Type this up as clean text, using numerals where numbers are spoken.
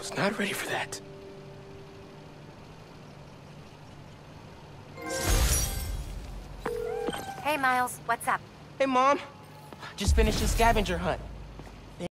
was not ready for that. Hey, Miles, what's up? Hey, Mom. Just finished a scavenger hunt.